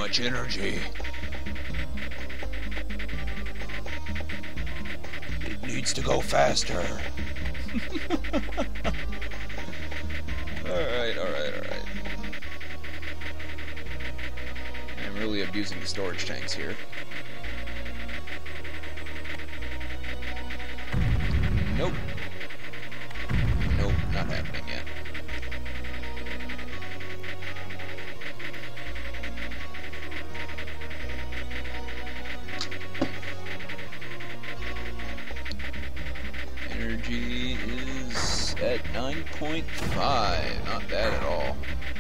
much energy. It needs to go faster. Alright. I'm really abusing the storage tanks here. Nope. Nope, not happening yet. Energy is at 9.5. Not bad at all.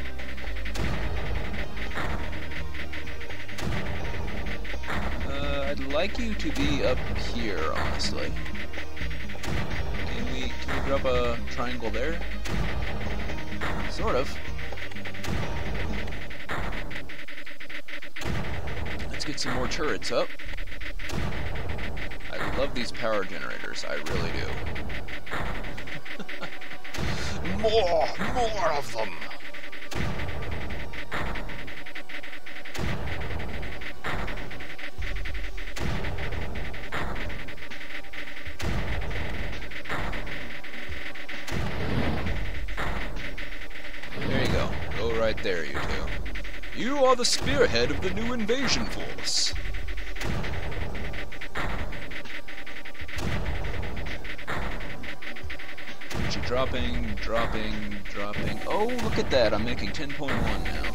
I'd like you to be up here, honestly. Can we drop a triangle there? Sort of. Let's get some more turrets up. I love these power generators, I really do. More of them! There you go. Go right there, you two. You are the spearhead of the new invasion force. Dropping. Oh, look at that. I'm making 10.1 now.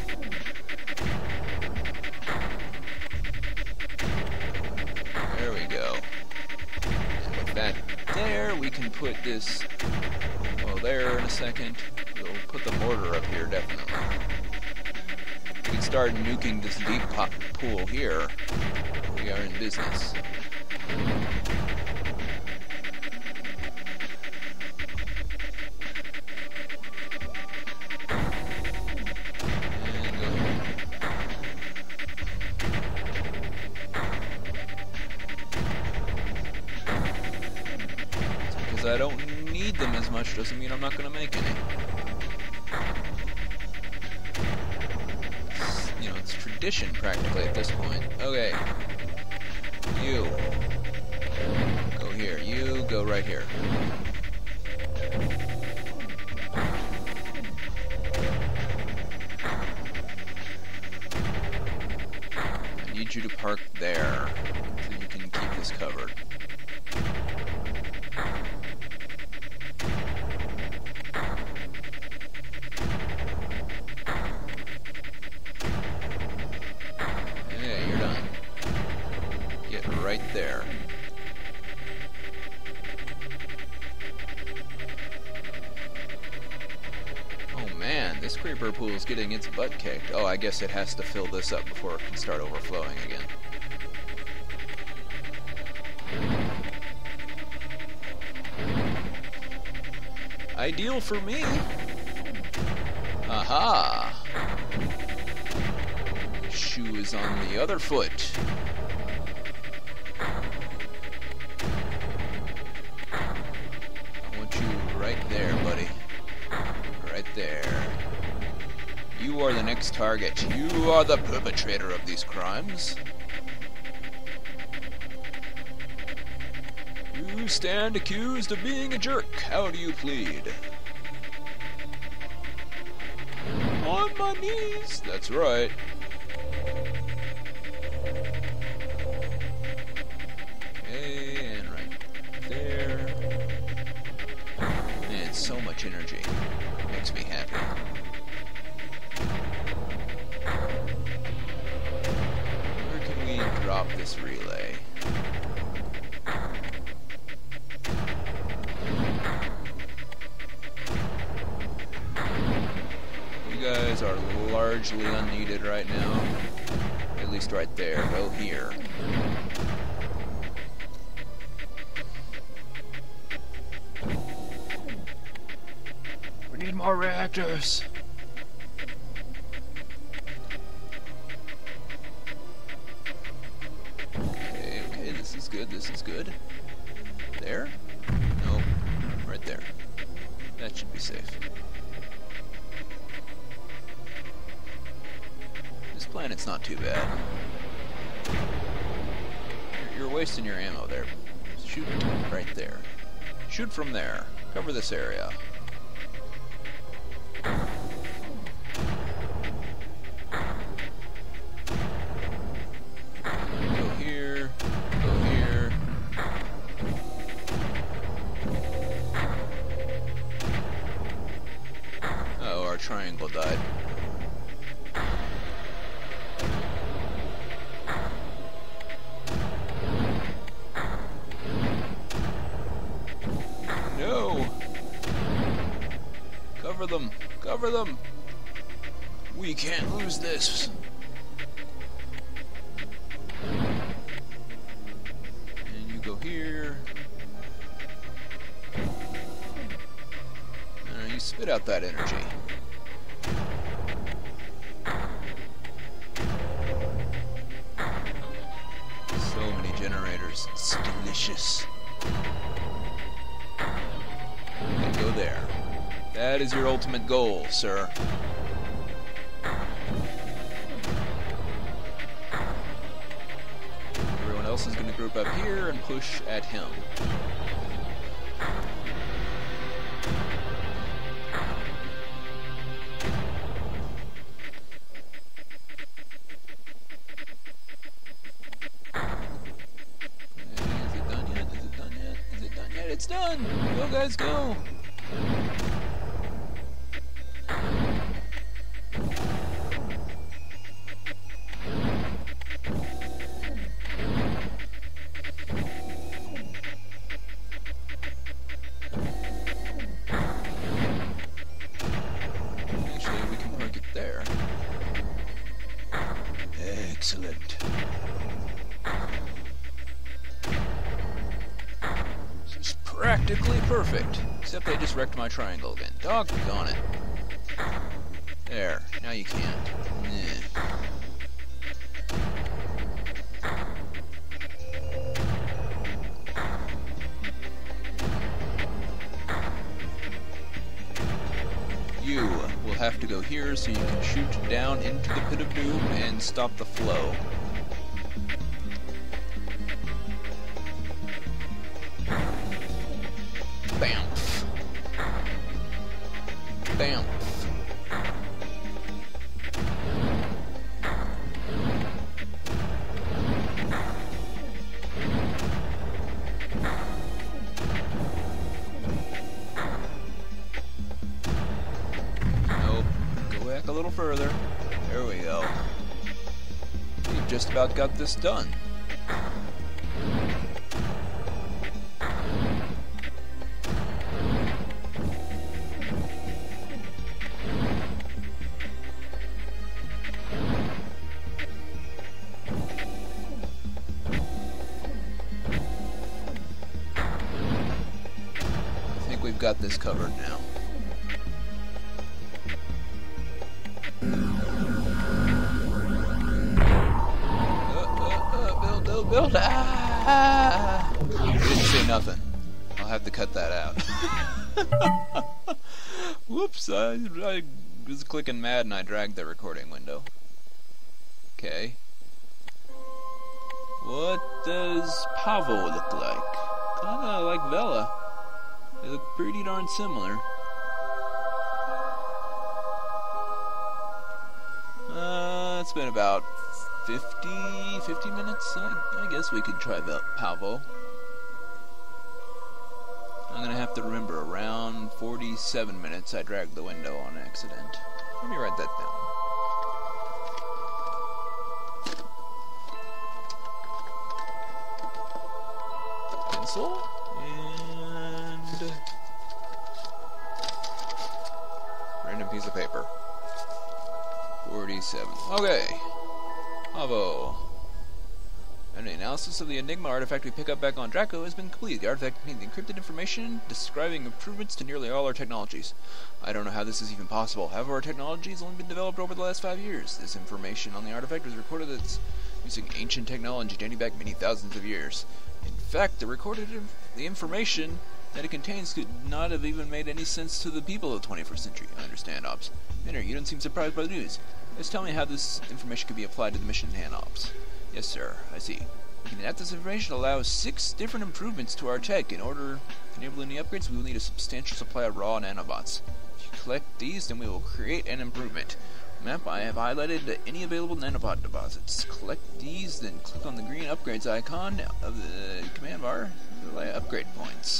There we go. And with that there, we can put this, well, there in a second. We'll put the mortar up here, definitely. We can start nuking this deep pool here. We are in business. I don't need them as much doesn't mean I'm not going to make any. You know, it's tradition practically at this point. Okay. You. Go here. You go right here. I need you to park there so you can keep this covered. Right there. Oh man, this creeper pool is getting its butt kicked. Oh, I guess it has to fill this up before it can start overflowing again. Ideal for me. Aha! Shoe is on the other foot. Right there, buddy. Right there. You are the next target. You are the perpetrator of these crimes. You stand accused of being a jerk. How do you plead? On my knees. That's right. Okay, and right there. Man, so much energy. Makes me happy. Where can we drop this relay? You guys are largely unneeded right now. At least right there. Go here. We need more reactors. Okay, this is good, this is good. There? Nope. Right there. That should be safe. This planet's not too bad. You're wasting your ammo there. Shoot right there. Shoot from there. Cover this area. Go here. Go here. Oh, our triangle died. No! Cover them! Cover them! We can't lose this! And you go here. You spit out that energy. So many generators. It's delicious. And go there. That is your ultimate goal, sir. Everyone else is going to group up here and push at him. It's done! Go guys, go! Actually, we can park it there. Excellent. Practically perfect. Except they just wrecked my triangle again. Doggone it. There. Now you can't. You will have to go here so you can shoot down into the pit of doom and stop the flow. Bamf. Bamf. Nope. Go back a little further. There we go. We've just about got this done. We've got this covered now. Build. Ah! You didn't say nothing. I'll have to cut that out. Whoops, I was clicking mad and I dragged the recording window. Okay. What does Pavo look like? Kinda like Vela. They look pretty darn similar. It's been about 50 minutes. I guess we could try Pavo. I'm gonna have to remember around 47 minutes I dragged the window on accident. Let me write that down. Pencil. And random piece of paper. 47. Okay. Bravo. An analysis of the Enigma artifact we pick up back on Draco has been completed. The artifact contains encrypted information describing improvements to nearly all our technologies. I don't know how this is even possible. However, our technology has only been developed over the last 5 years. This information on the artifact was recorded as using ancient technology dating back many thousands of years. In fact, the information that it contains could not have even made any sense to the people of the 21st century. I understand, Ops. Minner, you don't seem surprised by the news. Just tell me how this information can be applied to the mission hand-offs. Yes, sir. I see. We can adapt this information to allow 6 different improvements to our tech. In order to enable any upgrades, we will need a substantial supply of raw nanobots. If you collect these, then we will create an improvement. Map, I have highlighted any available nanobot deposits. Collect these, then click on the green upgrades icon of the command bar to lay upgrade points.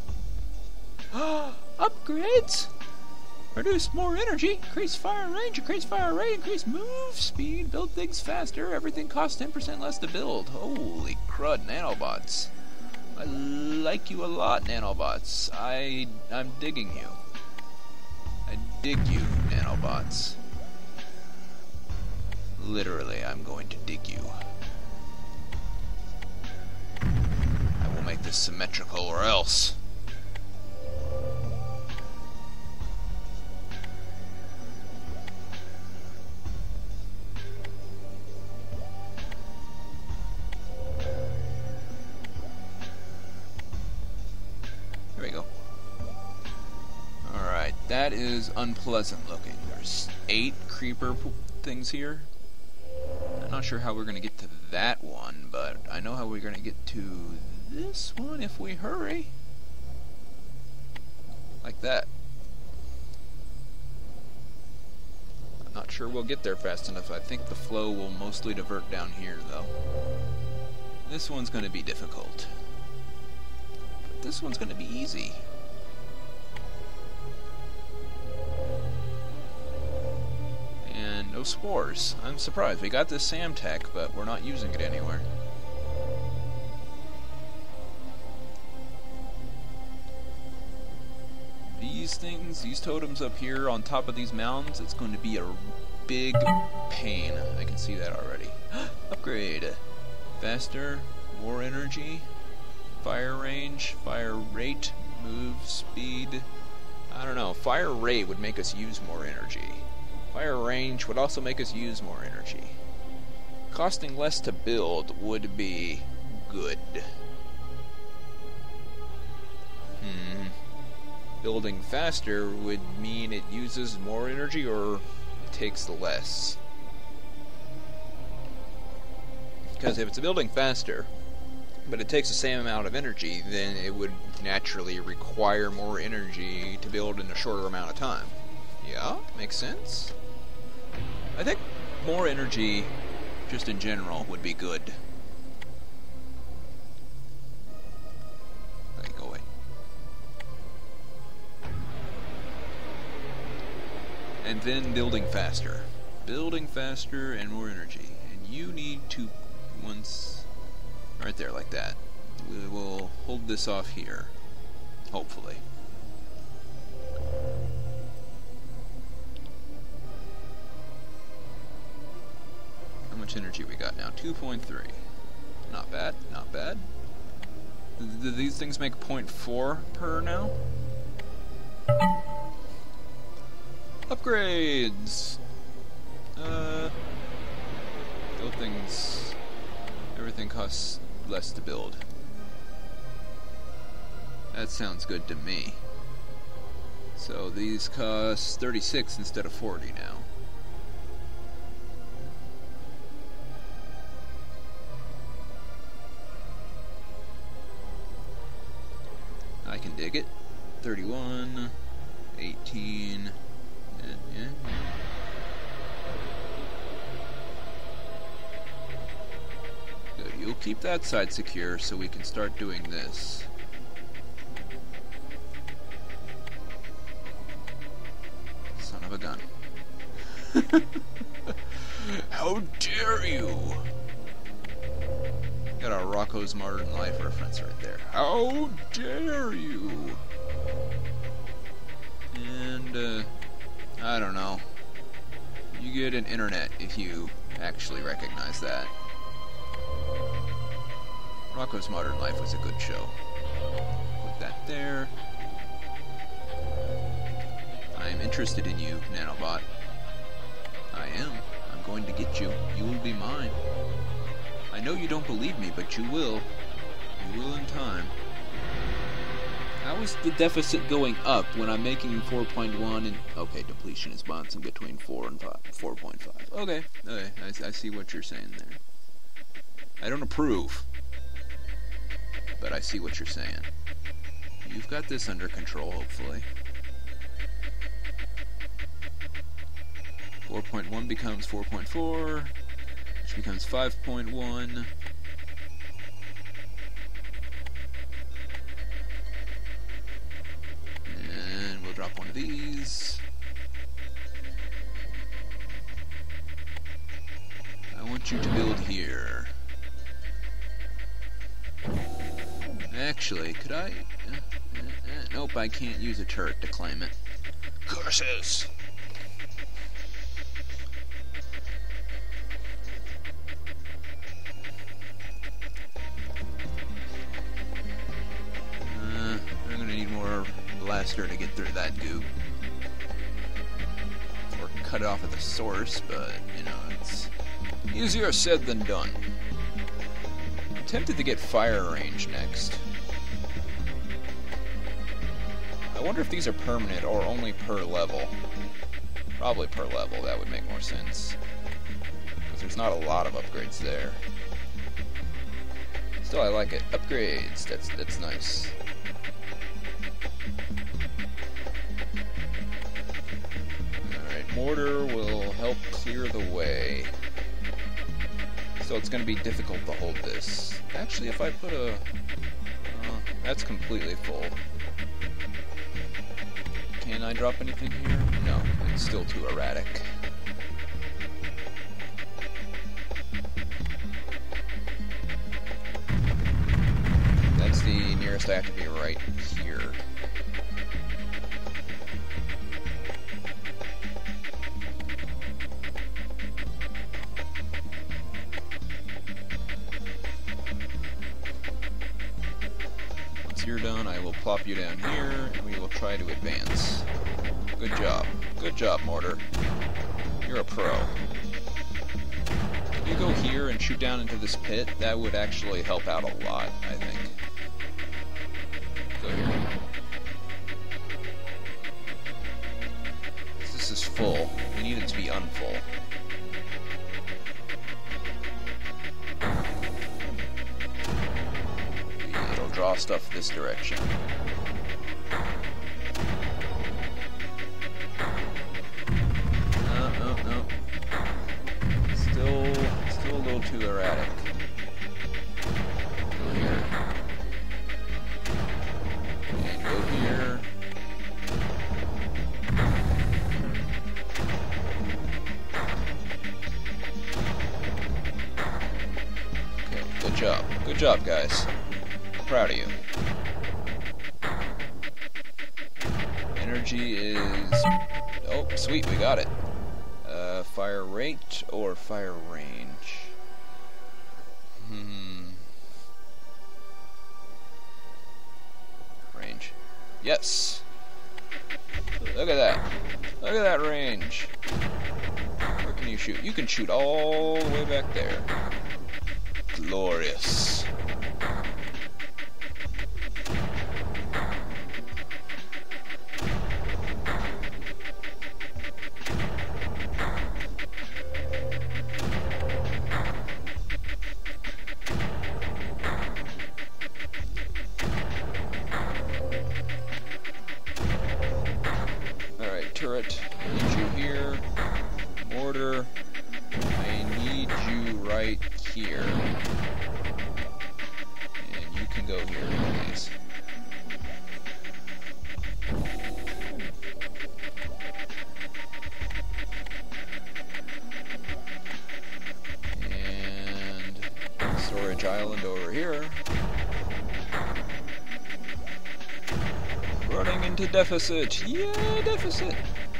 Upgrades? Produce more energy, increase fire range, increase fire rate, increase move speed, build things faster, everything costs 10% less to build. Holy crud, nanobots. I like you a lot, nanobots. I'm digging you. I dig you, nanobots. Literally, I'm going to dig you. I will make this symmetrical or else. There we go. Alright, that is unpleasant looking. There's 8 creeper things here. I'm not sure how we're going to get to that one, but I know how we're going to get to this one if we hurry. Like that. I'm not sure we'll get there fast enough. I think the flow will mostly divert down here, though. This one's going to be difficult. But this one's going to be easy. And no spores. I'm surprised. We got this SAM tech, but we're not using it anywhere. These things, these totems up here on top of these mountains, it's going to be a big pain. I can see that already. Upgrade. Faster, more energy, fire range, fire rate, move speed. I don't know. Fire rate would make us use more energy. Fire range would also make us use more energy. Costing less to build would be good. Building faster would mean it uses more energy or takes less. Because if it's building faster, but it takes the same amount of energy, then it would naturally require more energy to build in a shorter amount of time. Yeah, makes sense. I think more energy, just in general, would be good. Okay, go away. And then building faster. Building faster and more energy. And you need to, once, right there, like that. We will hold this off here. Hopefully. How much energy we got now? 2.3. Not bad, not bad. Do these things make 0.4 per now? Upgrades! Build things... Everything costs less to build. That sounds good to me. So these cost 36 instead of 40 now. I can dig it. 31, 18, yeah. Good, you'll keep that side secure so we can start doing this. Son of a gun. How dare you! Got a Rocco's Modern Life reference right there. How dare you! And, I don't know. You get an internet if you actually recognize that. Rocco's Modern Life was a good show. Put that there. I am interested in you, Nanobot. I am. I'm going to get you. You will be mine. I know you don't believe me, but you will. You will in time. How is the deficit going up when I'm making 4.1 and... Okay, depletion is bouncing between 4 and 4.5. Okay, I see what you're saying there. I don't approve, but I see what you're saying. You've got this under control, hopefully. 4.1 becomes 4.4, which becomes 5.1. And we'll drop one of these. I want you to build here. Actually, could I... nope, I can't use a turret to claim it. Curses! I'm gonna need more blaster to get through that goop. Or cut it off at the source, but, you know, it's easier said than done. I'm tempted to get fire range next. I wonder if these are permanent or only per level. Probably per level, that would make more sense. Because there's not a lot of upgrades there. Still, I like it. Upgrades, that's nice. Alright, mortar will help clear the way. So it's going to be difficult to hold this. Actually, if I put a... that's completely full. Can I drop anything here? No, it's still too erratic. That's the nearest I have to be right here. Once you're done, I will plop you down here, and we will try to advance. Good job. Good job, mortar. You're a pro. If you go here and shoot down into this pit, that would actually help out a lot, I think. Go here. This is full. We need it to be unfull. It'll draw stuff this direction. No. Still a little too erratic. Go here. And go here. Okay, good job. Good job, guys. I'm proud of you. Energy is... oh, sweet, we got it. Fire rate or fire range? Range. Yes! Look at that. Look at that range. Where can you shoot? You can shoot all the way back there. Glorious. Turret, I need you here. Mortar, I need you right here. And you can go here, please. And storage island over here. Running into deficit. Yeah, deficit.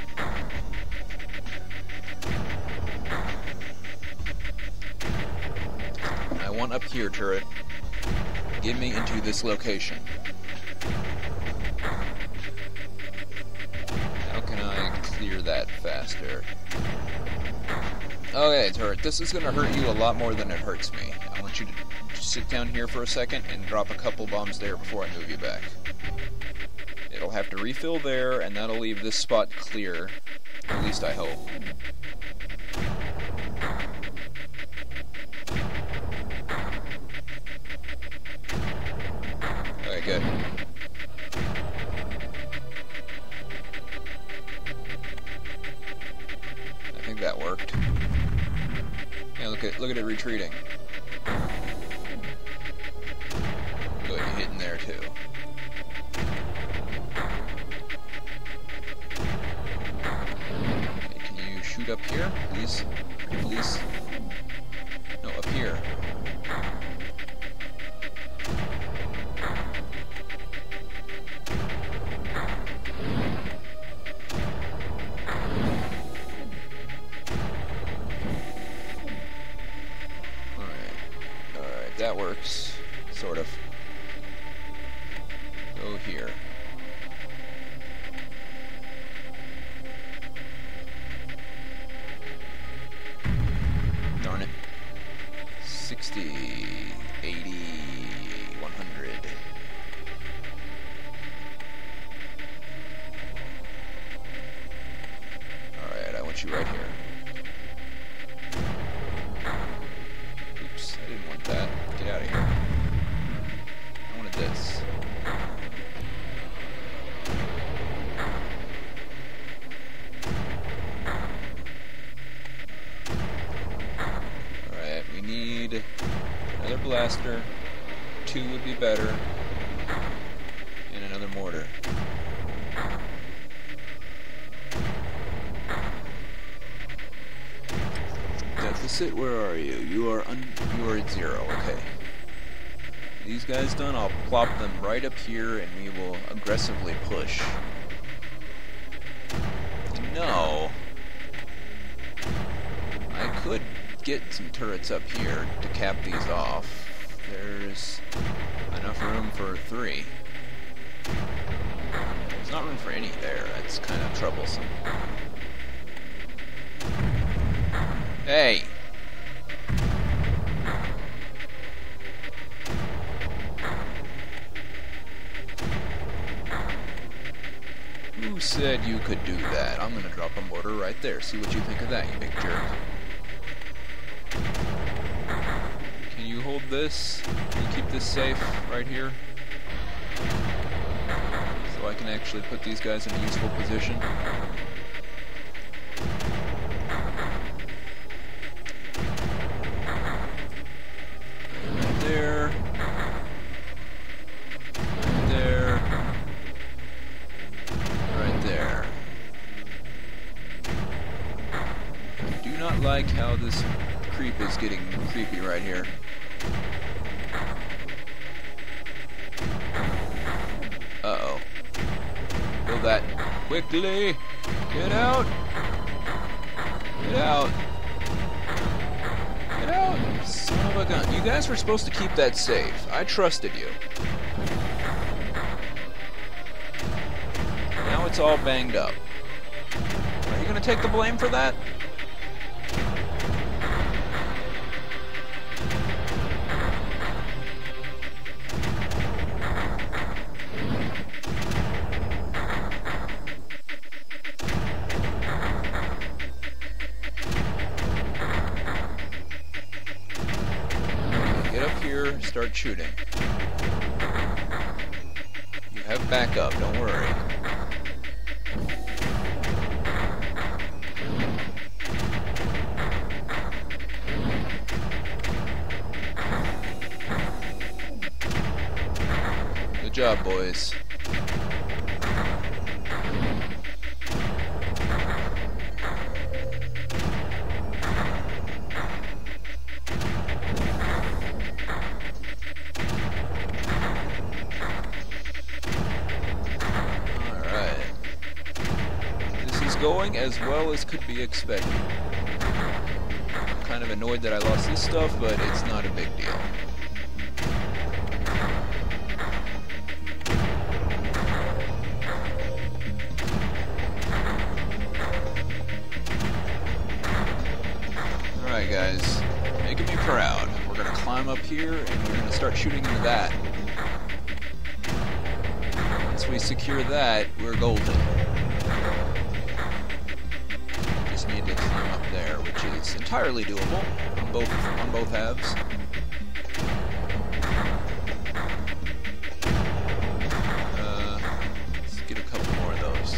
I want up here, turret. Get me into this location. How can I clear that faster? Okay, turret, this is going to hurt you a lot more than it hurts me. I want you to sit down here for a second and drop a couple bombs there before I move you back. It'll have to refill there, and that'll leave this spot clear. At least I hope. Okay, good. I think that worked. Yeah, look at it retreating. Good, you hit in there too. Okay, can you shoot up here, please? Please? No, up here. Alright, that works. Sort of. Go here. Darn it. 60, 80, 100. Alright, I want you right here. Oops, I didn't want that. Get out of here. I wanted this. Alright, we need another blaster. 2 would be better. And another mortar. Deficit, where are you? You are at 0, okay. These guys done, I'll plop them right up here and we will aggressively push. No. I could get some turrets up here to cap these off. There's enough room for 3. There's not room for any there. That's kind of troublesome. Hey! Who said you could do that? I'm gonna drop a mortar right there. See what you think of that, you big jerk. Can you hold this? Can you keep this safe right here? So I can actually put these guys in a useful position. There. There. Right there. I do not like how this creep is getting creepy right here. Uh-oh. Kill that quickly! Get out! Get out! Get out! Son of a gun. You guys were supposed to keep that safe. I trusted you. Now it's all banged up. Are you gonna take the blame for that? Get up here, start shooting. You have backup, don't worry. Good job, boys. Going as well as could be expected. I'm kind of annoyed that I lost this stuff, but it's not a big deal. Alright guys, making me proud. We're gonna climb up here and we're gonna start shooting into that. once we secure that, we're golden. Just need to climb up there, which is entirely doable on both halves. Let's get a couple more of those.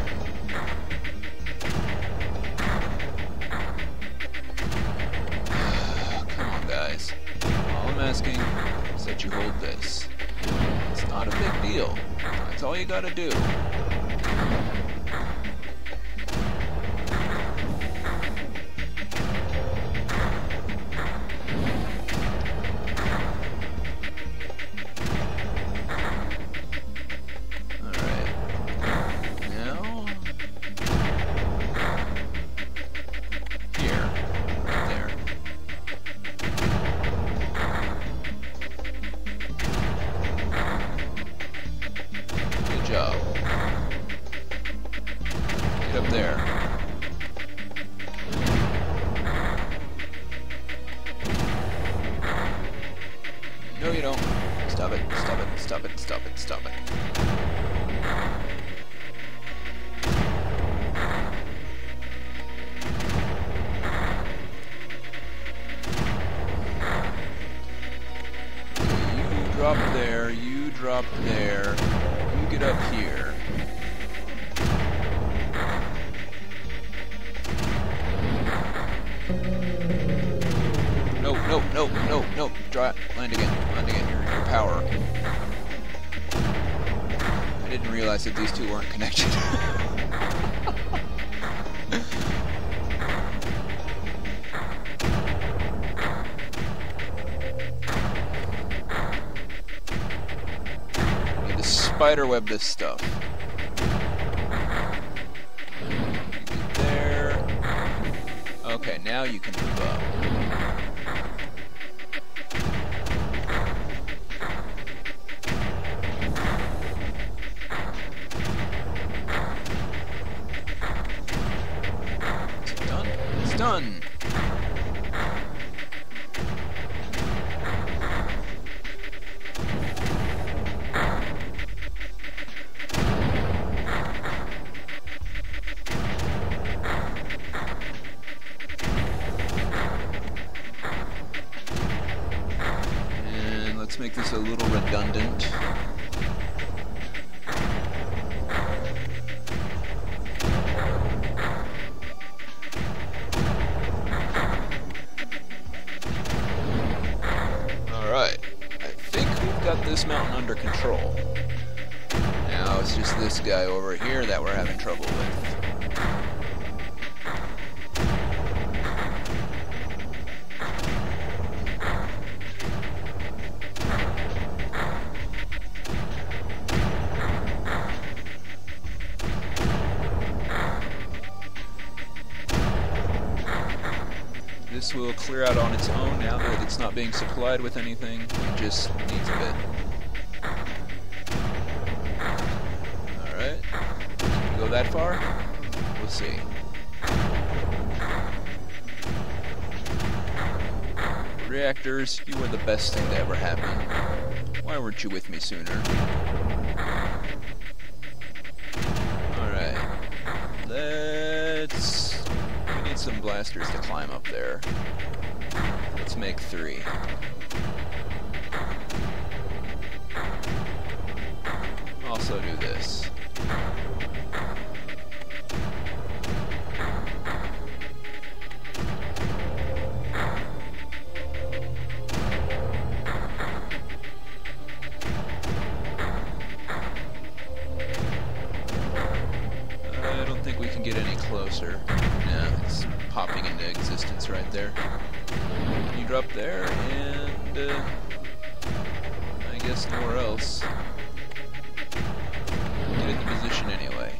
Come on, guys. All I'm asking is that you hold this. It's not a big deal. That's all you gotta do. Alright. Now... here. Right there. Good job. Get up there. No, you don't. Stop it, stop it, stop it, stop it, stop it. You drop there, you drop there, you get up here. No, no, no, no, no. Land again, land again. Your power. I didn't realize that these two weren't connected. Need to spiderweb this stuff. Get there. Okay, now you can move up. Done. And let's make this a little redundant. Got this mountain under control. Now it's just this guy over here that we're having trouble with. This will clear out on its own now that it's not being supplied with anything. It just needs a bit. Alright. Can you go that far? We'll see. Reactors, you were the best thing to ever happen. Why weren't you with me sooner? Alright. We need some blasters to climb up there. Let's make 3. Also do this. I don't think we can get any closer. Yeah, it's popping into existence right there. You drop there, and I guess nowhere else. Get in the position anyway.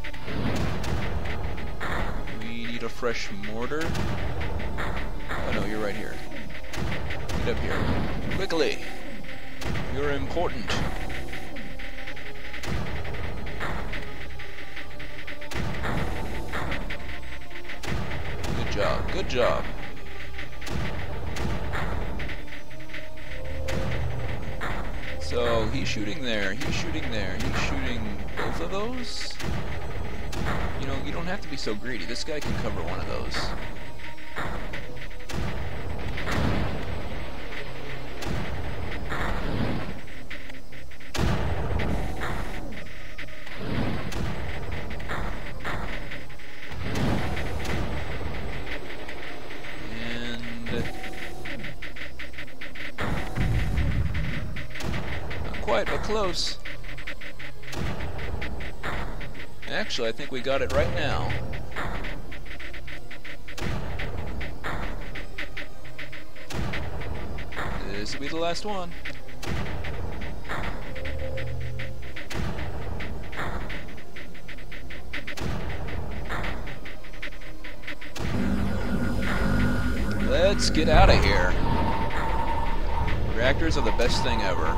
We need a fresh mortar. Oh no, you're right here. Get up here. Quickly! You're important. Good job, good job. So he's shooting there, he's shooting there, he's shooting both of those? You know, you don't have to be so greedy. This guy can cover one of those. Quite, but close. Actually, I think we got it right now. This will be the last one. Let's get out of here. Reactors are the best thing ever.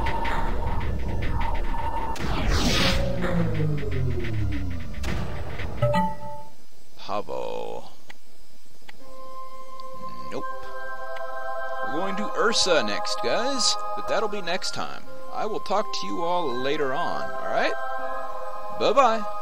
Pavo. Nope. We're going to Ursa next, guys, but that'll be next time. I will talk to you all later on, alright? Bye-bye.